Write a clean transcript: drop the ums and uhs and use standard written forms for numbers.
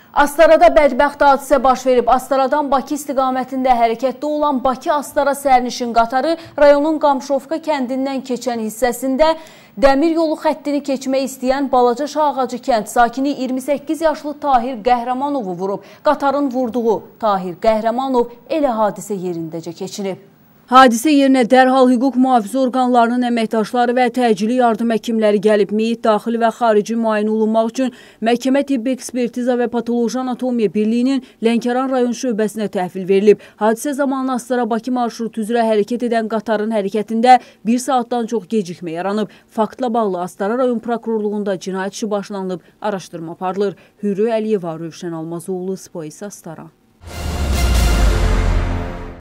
Astarada bədbəxt hadisə baş verib. Astaradan Bakı istiqamətində hərəkətdə olan Bakı-Astara sərnişin qatarı rayonun Qamşovka kəndindən keçən hissəsində dəmir yolu xəttini keçmək istəyən Balaca Şağacı kənd sakini 28 yaşlı Tahir Qəhrəmanovu vurub. Qatarın vurduğu Tahir Qəhrəmanov elə hadisə yerindəcə keçinib. Hadisə yerinə dərhal hüquq mühafizə orqanlarının əməkdaşları və təcili yardım həkimləri gəlib. Meyit daxili və xarici müayinə olunmaq üçün Məhkəmə Tibbi Ekspertiza və Patoloji Anatomiya Birliyinin Lənkəran rayon şöbəsinə təhvil verilib. Hadisə zamanı Astara-Bakı marşrutu üzrə hərəkət edən qatarın hərəkətində 1 saatdan çox gecikmə yaranıb. Faktla bağlı Astara rayon prokurorluğunda cinayət işi başlanılıb, araşdırma aparılır. Hürrü Əliyeva, Rövşən Almazoğlu, Spois Astara.